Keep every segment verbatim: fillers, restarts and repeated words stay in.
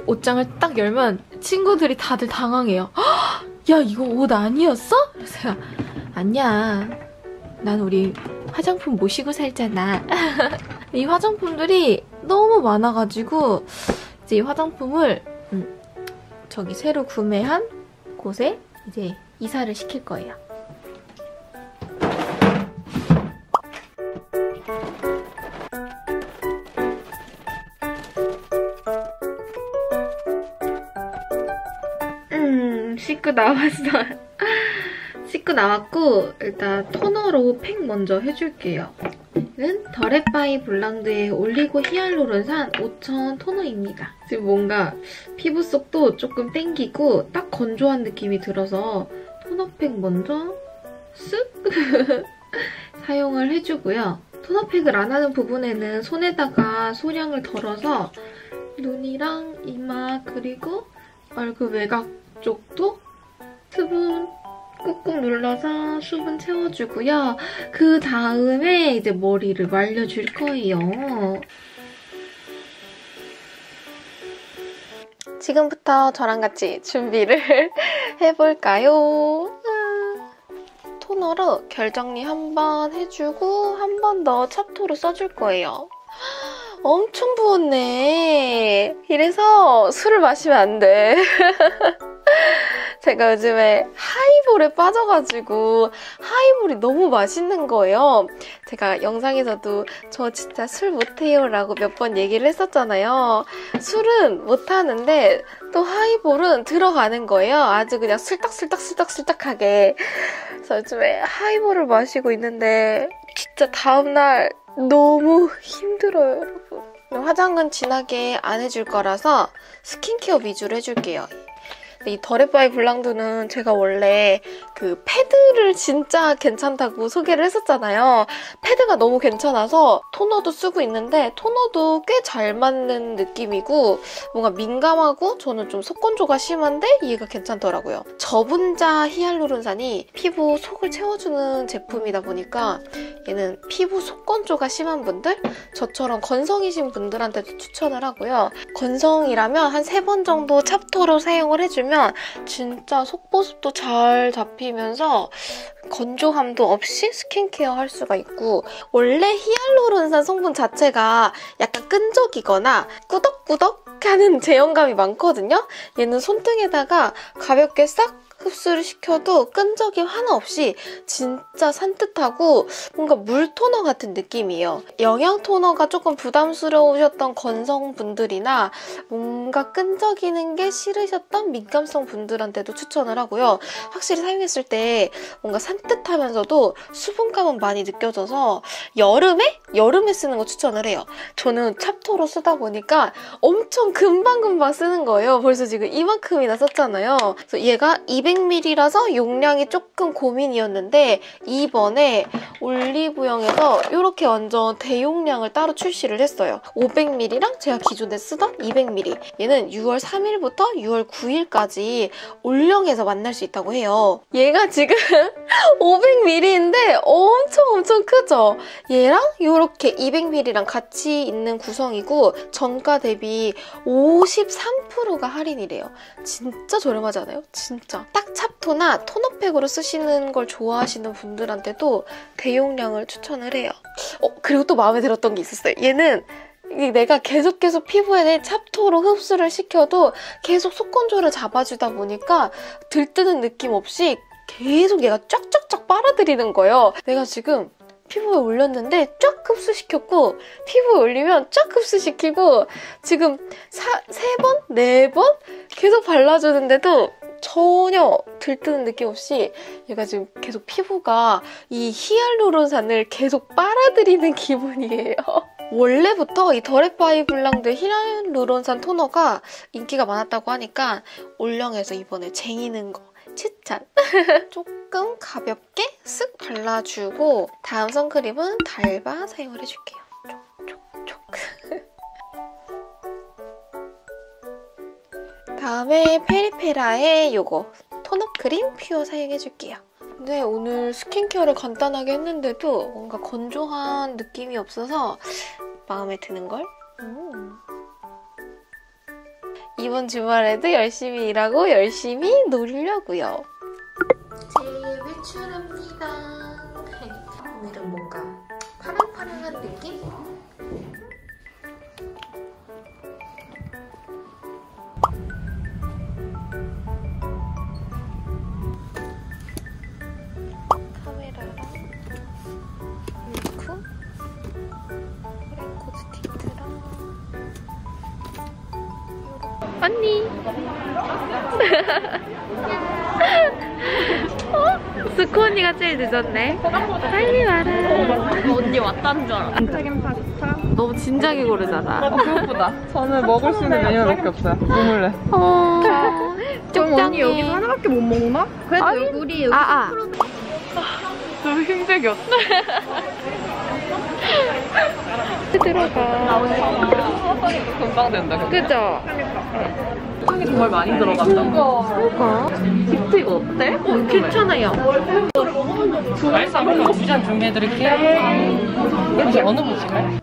옷장을 딱 열면 친구들이 다들 당황해요. 야, 이거 옷 아니었어? 그래서 아니야. 난 우리 화장품 모시고 살잖아. 이 화장품들이 너무 많아가지고 이제 이 화장품을 음, 저기 새로 구매한 곳에 이제 이사를 시킬 거예요. 음, 씻고 나왔어요. 씻고 나왔고 일단 토너로 팩 먼저 해줄게요. 이는 더레파이 블랑드의 올리고 히알루론산 오천 토너입니다. 지금 뭔가 피부 속도 조금 땡기고 딱 건조한 느낌이 들어서 토너팩 먼저 쓱 사용을 해주고요. 토너팩을 안 하는 부분에는 손에다가 소량을 덜어서 눈이랑 이마 그리고 얼굴 외곽 쪽도 수분 꾹꾹 눌러서 수분 채워주고요. 그 다음에 이제 머리를 말려줄 거예요. 지금부터 저랑 같이 준비를 해볼까요? 토너로 결 정리 한번 해주고 한 번 더 찹토로 써줄 거예요. 엄청 부었네. 이래서 술을 마시면 안 돼. 제가 요즘에 하이볼에 빠져가지고 하이볼이 너무 맛있는 거예요. 제가 영상에서도 저 진짜 술 못해요 라고 몇 번 얘기를 했었잖아요. 술은 못하는데 또 하이볼은 들어가는 거예요. 아주 그냥 술딱술딱술딱술딱하게. 그래서 요즘에 하이볼을 마시고 있는데 진짜 다음날 너무 힘들어요, 여러분. 화장은 진하게 안 해줄 거라서 스킨케어 위주로 해줄게요. 이 더레파이 블랑드는 제가 원래 그 패드를 진짜 괜찮다고 소개를 했었잖아요. 패드가 너무 괜찮아서 토너도 쓰고 있는데 토너도 꽤 잘 맞는 느낌이고 뭔가 민감하고 저는 좀 속건조가 심한데 얘가 괜찮더라고요. 저분자 히알루론산이 피부 속을 채워주는 제품이다 보니까 얘는 피부 속건조가 심한 분들, 저처럼 건성이신 분들한테도 추천을 하고요. 건성이라면 한 세 번 정도 찹토로 사용을 해주면 진짜 속보습도 잘 잡히면서 건조함도 없이 스킨케어 할 수가 있고 원래 히알루론산 성분 자체가 약간 끈적이거나 꾸덕꾸덕하는 제형감이 많거든요. 얘는 손등에다가 가볍게 싹 흡수를 시켜도 끈적임 하나 없이 진짜 산뜻하고 뭔가 물 토너 같은 느낌이에요. 영양 토너가 조금 부담스러우셨던 건성분들이나 뭔가 끈적이는 게 싫으셨던 민감성 분들한테도 추천을 하고요. 확실히 사용했을 때 뭔가 산뜻하면서도 수분감은 많이 느껴져서 여름에? 여름에 쓰는 거 추천을 해요. 저는 찹토로 쓰다 보니까 엄청 금방금방 쓰는 거예요. 벌써 지금 이만큼이나 썼잖아요. 그래서 얘가 이백 밀리리터라서 용량이 조금 고민이었는데 이번에 올리브영에서 이렇게 완전 대용량을 따로 출시를 했어요. 오백 밀리리터랑 제가 기존에 쓰던 이백 밀리리터. 얘는 유월 삼일부터 유월 구일까지 올영에서 만날 수 있다고 해요. 얘가 지금 오백 밀리리터인데 엄청 엄청 크죠? 얘랑 이렇게 이백 밀리리터랑 같이 있는 구성이고 정가 대비 오십삼 퍼센트가 할인이래요. 진짜 저렴하지 않아요? 진짜. 딱 찹토나 토너팩으로 쓰시는 걸 좋아하시는 분들한테도 대용량을 추천을 해요. 어, 그리고 또 마음에 들었던 게 있었어요. 얘는 내가 계속 계속 피부에 찹토로 흡수를 시켜도 계속 속건조를 잡아주다 보니까 들뜨는 느낌 없이 계속 얘가 쫙쫙쫙 빨아들이는 거예요. 내가 지금 피부에 올렸는데 쫙 흡수시켰고 피부에 올리면 쫙 흡수시키고 지금 세 번? 네 번? 계속 발라주는데도 전혀 들뜨는 느낌 없이 얘가 지금 계속 피부가 이 히알루론산을 계속 빨아들이는 기분이에요. 원래부터 이 더레파이 블랑드 히알루론산 토너가 인기가 많았다고 하니까 올영에서 이번에 쟁이는 거 추천! 조금 가볍게 쓱 발라주고 다음 선크림은 달바 사용을 해줄게요. 촉촉촉. 다음에 페리페라의 요거 톤업 크림 퓨어 사용해줄게요. 근데 오늘 스킨케어를 간단하게 했는데도 뭔가 건조한 느낌이 없어서 마음에 드는걸? 음. 이번 주말에도 열심히 일하고 열심히 놀려고요. 제 외출합니다. 오늘은 뭔가 파랑파랑한 느낌? 카메라랑 밀크, 레인코트 틴트랑 언니! 어? 스코 언니가 제일 늦었네. 빨리 와라. 언니 왔다는 줄 알아. 안타긴 파스타. 너무 진작에 고르잖아. 그것보다 저는 먹을 수 있는 메뉴밖에 없어요. 뭐 어... 그럼 언니 여기서 하나밖에 못 먹나? 그래도 아니, 우리 여기 아, 아. 너무 힘들겠어. 들어가. 사왔다니까 금방 된다. 그죠? 향이 정말 많이 들어간다. 그러니까. 깁트 이거 어때? 어, 괜찮아요. 말싸 한번 두잔 준비해드릴게요. 왠지 어느 분이실까요?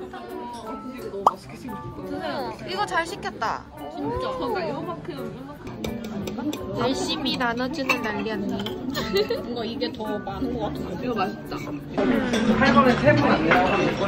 이거 잘 시켰다. 진짜. 이거만큼 열심히 나눠주는 난리 언니. 뭔가 이게 더 많은 것 같은데. 이거 맛있다. 할 거면 세 분 아니야?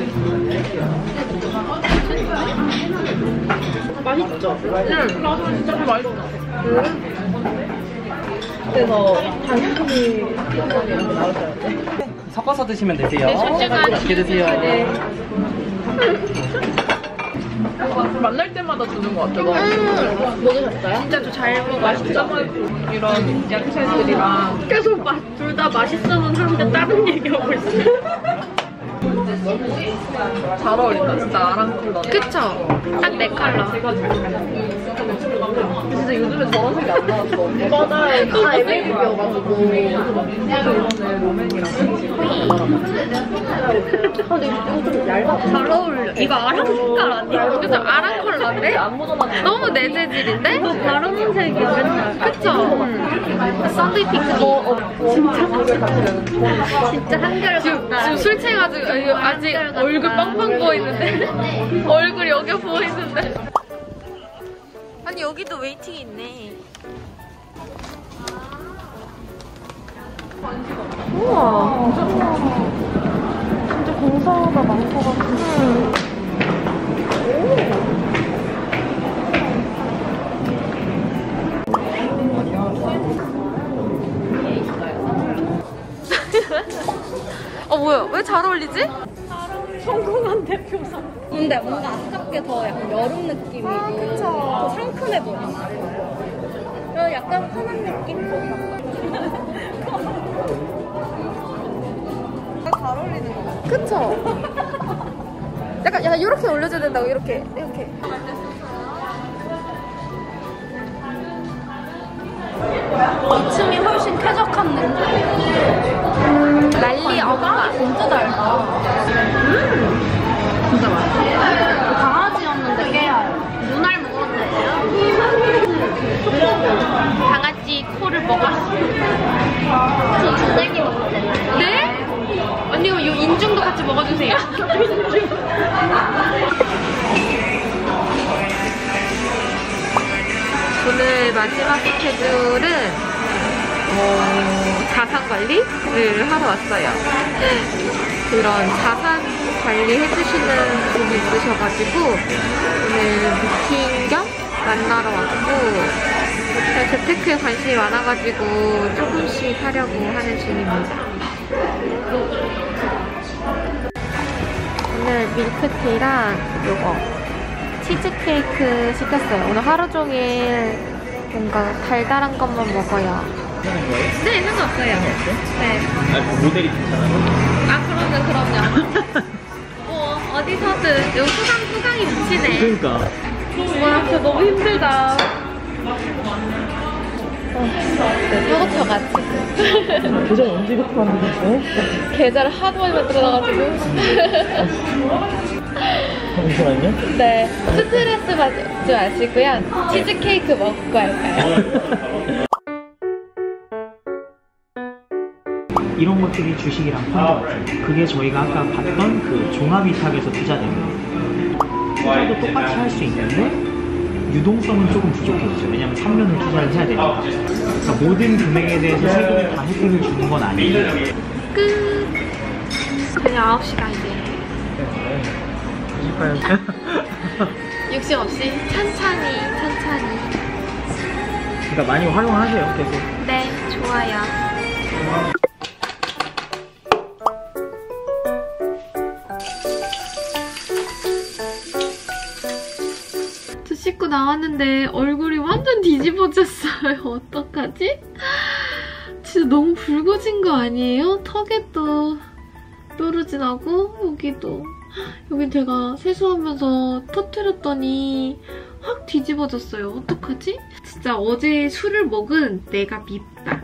맛있죠? 응. 나도 진짜 맛있어. 그래서 단순히 나오셔야 돼. 섞어서 드시면 되세요. 네, 솔직한 맛있게 드세요. 네. 만날 때마다 주는 것 같아요. 음, 먹으셨어요? 진짜 저 잘 먹어. 맛있죠? 이런 야채들이랑 계속 둘 다 맛있어는 하는데 다른 얘기하고 있어요. 잘 어울린다. 진짜 아랑콜라. 그쵸? 딱 내 컬러. 진짜 요즘에 저런 색이 안 나왔어. 맞아요. 다 엠엘비여가지고. 이번에 로맨이랑 같이. 아, 근데 이거 좀 얇아. 잘 어울려. 이거 아랑 색깔 아니야? 그쵸? 아랑 컬러인데? 안 묻어나네. 너무 내 재질인데? 너 다른 색이야, 맨날. 그쵸? 음. 썬데이 핑크. 어, 어, 진짜? 진짜 한결 지금, 지금 술 취해가지고 아직 얼굴 빵빵 부어있는데? 얼굴 여겨 부어있는데? 아니 여기도 웨이팅 있네. 우와. 진짜 공사가 많은 것 같아. 음. 어 뭐야? 왜 잘 어울리지? 성공한 대표상. 근데 뭔가 아깝게 더 약간 여름 느낌이고 아, 그쵸. 더 상큼해 보여. 그리고 약간 편한 느낌? 잘 어울리는 거 같아. 그쵸? 약간 약간 이렇게 올려줘야 된다고 이렇게 이렇게. 이 층이 훨씬 쾌적한 느낌. 난리 엄마. 진짜 달다. 음. 진짜 맛있어. 강아지였는데 깨알. 눈알 먹었는데요? 강아지 코를 먹었어. 저 주댕이 먹어도 되나요? 네? 언니 이 인중도 같이 먹어주세요. 오늘 마지막 스케줄은 어, 자산 관리를 하러 왔어요. 그런 자산 관리 해주시는 분이 있으셔가지고 오늘 미팅 겸 만나러 왔고 재테크에 관심이 많아가지고 조금씩 하려고 하는 중입니다. 오늘 밀크티랑 요거 치즈케이크 시켰어요. 오늘 하루 종일 뭔가 달달한 것만 먹어요. 네, 상관없어요. 네. 아, 모델이 괜찮아요? 아, 그럼요, 그럼요. 어, 어디서든 요 수강, 수강이 미치네. 그러니까. 와, 진짜 너무 힘들다. 사고쳐가지고. 계정 언제 이렇게 만드셨어요? 계좌를 하도 많이 만들어놔가지고. 잠시만요. 네. 스트레스 받지 마시고요. 치즈케이크 먹고 할까요? 이런 것들이 주식이랑 펀드 같아요. 그게 저희가 아까 봤던 그 종합이탁에서 투자되는 거. 투자도 똑같이 할 수 있는데 유동성은 조금 부족해지죠. 왜냐면 삼 년을 투자를 해야 되니까. 그러니까 모든 금액에 대해서 세금을 다 혜택을 주는 건 아니에요. 끝. 저녁 아홉 시가 이제. 욕심 없이 천천히 천천히. 그러니까 많이 활용하세요, 계속. 네, 좋아요. 저 씻고 나왔는데 얼굴이 완전 뒤집어졌어요. 어떡하지? 진짜 너무 붉어진 거 아니에요? 턱에 또 뾰루지 나고 여기도. 여기 제가 세수하면서 터뜨렸더니 확 뒤집어졌어요. 어떡하지? 진짜 어제 술을 먹은 내가 밉다.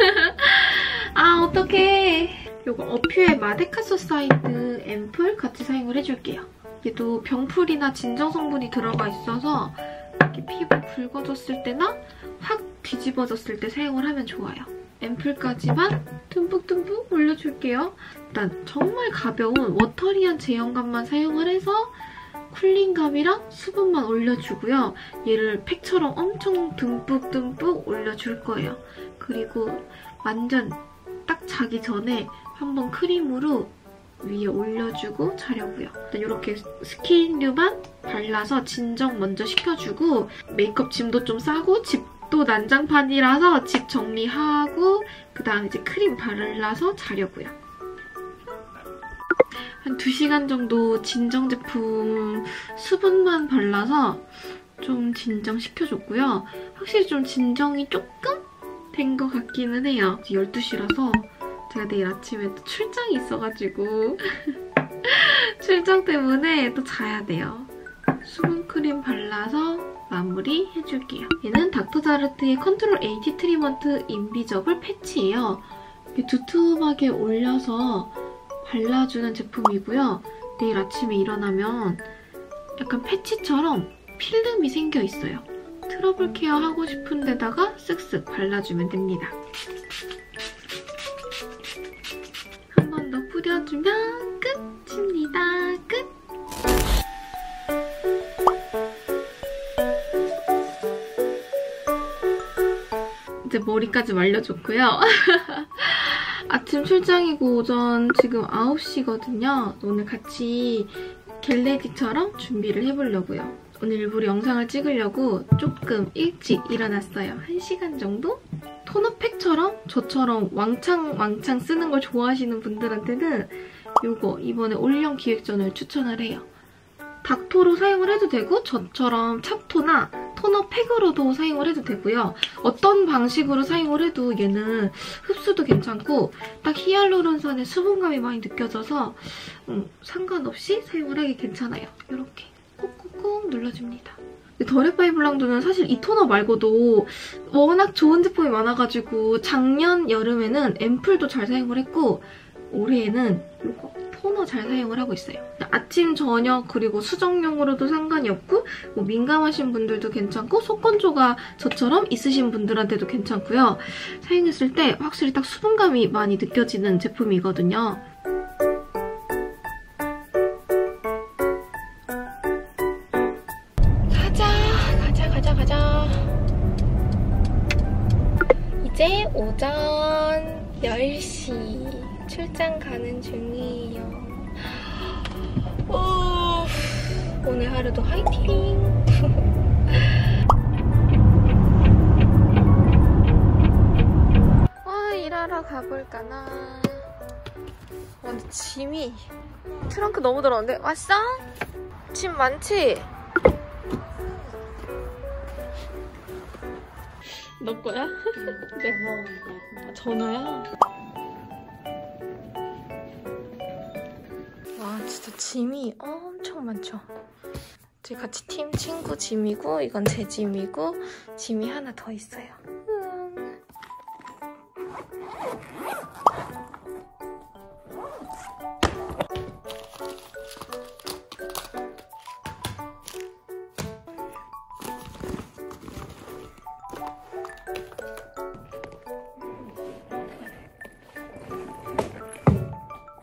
아 어떡해. 요거 어퓨의 마데카 소사이드 앰플 같이 사용을 해줄게요. 얘도 병풀이나 진정 성분이 들어가 있어서 이렇게 피부 붉어졌을 때나 확 뒤집어졌을 때 사용을 하면 좋아요. 앰플까지만 듬뿍듬뿍 올려줄게요. 일단 정말 가벼운 워터리한 제형감만 사용을 해서 쿨링감이랑 수분만 올려주고요. 얘를 팩처럼 엄청 듬뿍듬뿍 올려줄 거예요. 그리고 완전 딱 자기 전에 한번 크림으로 위에 올려주고 자려고요. 일단 이렇게 스킨류만 발라서 진정 먼저 시켜주고 메이크업 짐도 좀 싸고 집도 난장판이라서 집 정리하고 그 다음 이제 크림 발라서 자려고요. 한 두 시간 정도 진정 제품 수분만 발라서 좀 진정시켜줬고요. 확실히 좀 진정이 조금 된 것 같기는 해요. 열두 시라서 제가 내일 아침에 또 출장이 있어가지고 출장 때문에 또 자야 돼요. 수분크림 발라서 마무리 해줄게요. 얘는 닥터자르트의 컨트롤 에이티 트리먼트 인비저블 패치예요. 이렇게 두툼하게 올려서 발라주는 제품이고요. 내일 아침에 일어나면 약간 패치처럼 필름이 생겨있어요. 트러블 케어 하고 싶은 데다가 쓱쓱 발라주면 됩니다. 한 번 더 뿌려주면 끝입니다. 끝! 이제 머리까지 말려줬고요. 아침 출장이고 오전 지금 아홉 시거든요. 오늘 같이 겟레디처럼 준비를 해보려고요. 오늘 일부러 영상을 찍으려고 조금 일찍 일어났어요. 한 시간 정도? 토너팩처럼 저처럼 왕창 왕창 쓰는 걸 좋아하시는 분들한테는 이거 이번에 올영 기획전을 추천을 해요. 닥토로 사용을 해도 되고 저처럼 찹토나 토너팩으로도 사용을 해도 되고요. 어떤 방식으로 사용을 해도 얘는 흡수도 괜찮고 딱 히알루론산의 수분감이 많이 느껴져서 음, 상관없이 사용을 하기 괜찮아요. 이렇게 꾹꾹꾹 눌러줍니다. 더레파이블랑도는 사실 이 토너 말고도 워낙 좋은 제품이 많아가지고 작년 여름에는 앰플도 잘 사용을 했고 올해에는 이거 토너 잘 사용을 하고 있어요. 아침, 저녁, 그리고 수정용으로도 상관이 없고 뭐 민감하신 분들도 괜찮고 속건조가 저처럼 있으신 분들한테도 괜찮고요. 사용했을 때 확실히 딱 수분감이 많이 느껴지는 제품이거든요. 가자, 가자, 가자, 가자. 이제 오전 열 시 출장 가는 중이에요. 오, 오늘 하루도 화이팅! 와, 일하러 가볼까나. 와, 근데 짐이 트렁크 너무 더러운데? 왔어? 짐 많지? 너 거야? 네. 아, 전화야? 와, 진짜 짐이 엄청 많죠? 저희 같이 팀 친구 짐이고 이건 제 짐이고 짐이 하나 더 있어요. 음.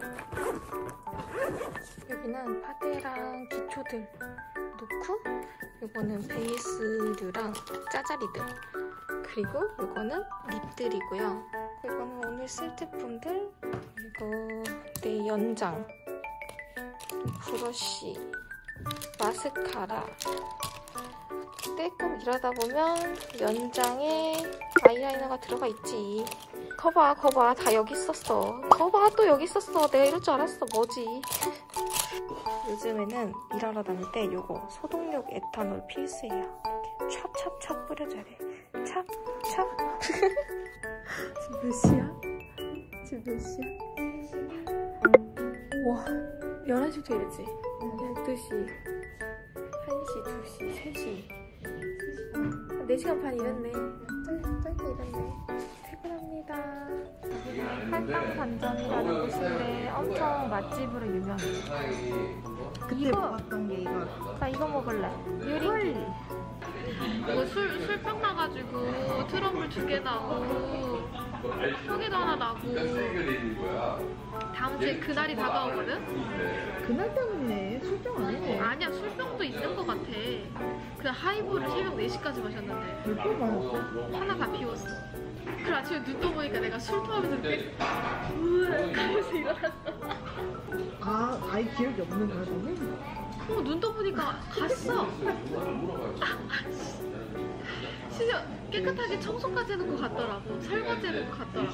여기는 파데랑 기초들 놓고 이거는 베이스류랑 짜자리들. 그리고 이거는 립들이고요. 이거는 오늘 쓸 제품들. 그리고 내 연장, 브러쉬, 마스카라. 떼끔 일하다 보면 연장에 아이라이너가 들어가 있지. 거봐 거봐 다 여기 있었어. 거봐 또 여기 있었어. 내가 이럴 줄 알았어. 뭐지? 요즘에는 일하러 다닐 때 요거 소독력 에탄올 필수예요. 이렇게 찹찹찹 뿌려줘야 돼. 찹찹. 지금 몇 시야? 지금 몇 시야? 와 열한 시부터 일했지? 열두 시, 한 시, 두 시, 세 시. 네 시간 반 일했네. 짧, 짧게 일했네. 퇴근합니다. 여기는 팔당 반점이라는 곳인데 엄청 맛집으로 유명해요. 그때 이거, 먹었던 게 이거. 나 이거 먹을래. 유리. 이거 술, 술병 나가지고 트러블 두 개 나고 턱에도 하나 나고 다음 주에 그날이 다가오거든? 그날 때문에 술병 아니네. 아니야 술병도 있는 것 같아. 그냥 하이볼을 새벽 네 시까지 마셨는데 몇번 마셨어? 하나 다 비웠어. 그래 아침에 눈 떠보니까 내가 술 토하면서 이렇게 으악 하면서 일어났어. 아, 아예 기억이 없는 거야, 너는? 어, 눈 떠보니까 갔어. 진짜 깨끗하게 청소까지 해놓고 갔더라고. 설거지 해놓고 갔더라고.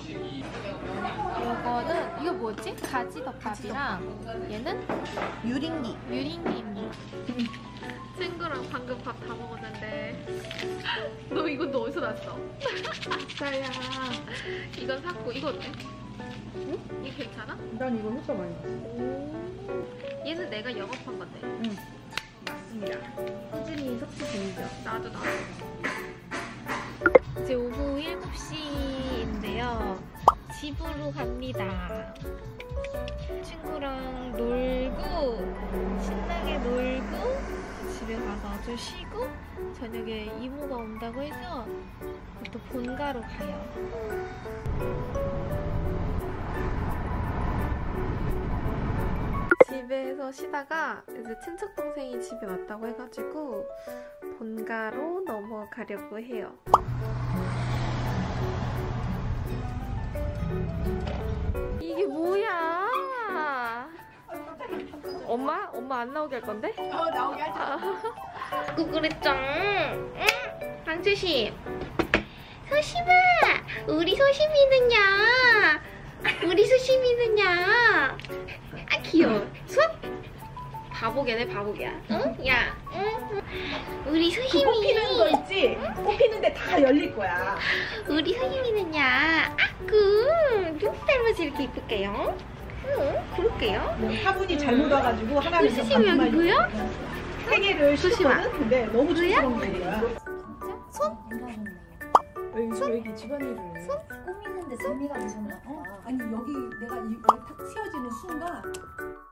이거는 이거 뭐지? 가지덮밥이랑 얘는 유린기. 유린기입니다. 친구랑 방금 밥 다 먹었는데 너 이건 너 어디서 났어? 짜야. 이건 샀고 이거 어때? 응? 이거 괜찮아? 난 이거 효과 많이 봤어. 얘는 내가 영업한 건데. 응. 맞습니다. 꾸준히 섭취 중이죠. 나도 나도. 이제 오후 일곱 시인데요. 집으로 갑니다. 친구랑 놀고 신나게 놀고 집에 가서 좀 쉬고 저녁에 이모가 온다고 해서 또 본가로 가요. 집에서 쉬다가 이제 친척 동생이 집에 왔다고 해가지고 본가로 넘어가려고 해요. 이게 뭐야? 엄마? 엄마 안 나오게 할 건데? 어, 나오게 하자. 구구리짱. 응? 방주심. 소심아, 우리 소심이는요. 우리 소심이는요. 아 귀여워. 손? 바보개네 바보개야. 응? 야, 응? 우리 소심이. 뽑히는 거 있지? 뽑히는데 다 열릴 거야. 우리 소심이는요. 아구 누구 닮아서 이렇게 이쁠게요? 응, 그럴게요. 화분이 잘못 와가지고 하나는 우리 소심이 여기 보여? 세 개를 소심아. 씻었거든? 근데 너무 뭐야? 촌스러운 거야. 손? 왜, 왜 이렇게 집안일을 해? 손? 꾸미는데 재미가 있었나 봐. 아니 여기 내가 이 탁 씌워지는 순간